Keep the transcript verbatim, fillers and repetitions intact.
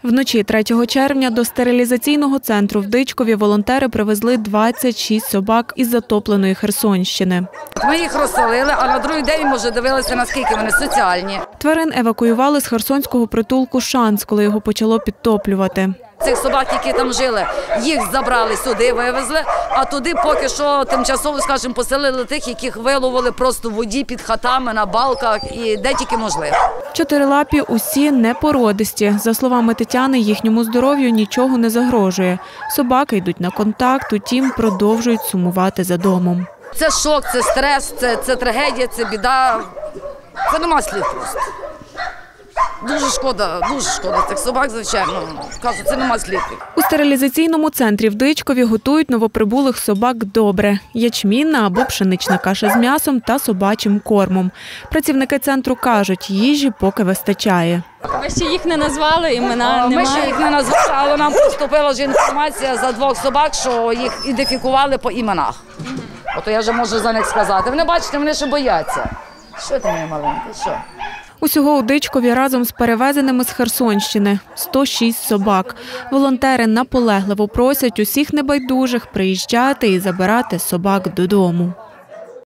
Вночі третього червня до стерилізаційного центру в Дичкові волонтери привезли двадцять шість собак із затопленої Херсонщини. Ми їх розселили, а на другий день ми вже дивилися, наскільки вони соціальні. Тварин евакуювали з херсонського притулку «Шанс», коли його почало підтоплювати. Цих собак, які там жили, їх забрали сюди, вивезли, а туди поки що тимчасово, скажімо, поселили тих, яких виловили просто в воді під хатами, на балках і де тільки можливо. Чотирилапі усі непородисті. За словами Тетяни, їхньому здоров'ю нічого не загрожує. Собаки йдуть на контакт, утім продовжують сумувати за домом. Це шок, це стрес, це, це трагедія, це біда. Це нема слів просто. Дуже шкода, дуже шкода цих собак, звичайно. Кажу, це нема слів. У стерилізаційному центрі в Дичкові готують новоприбулих собак добре. Ячмінна або пшенична каша з м'ясом та собачим кормом. Працівники центру кажуть, їжі поки вистачає. Ми ще їх не назвали, імена немає. Ми ще їх не назвали, але нам поступила вже інформація за двох собак, що їх ідентифікували по іменах. Ото я вже можу за них сказати. Вони, бачите, вони ще бояться. Що ти, моя маленька, що? Усього у Дичкові разом з перевезеними з Херсонщини – сто шість собак. Волонтери наполегливо просять усіх небайдужих приїжджати і забирати собак додому.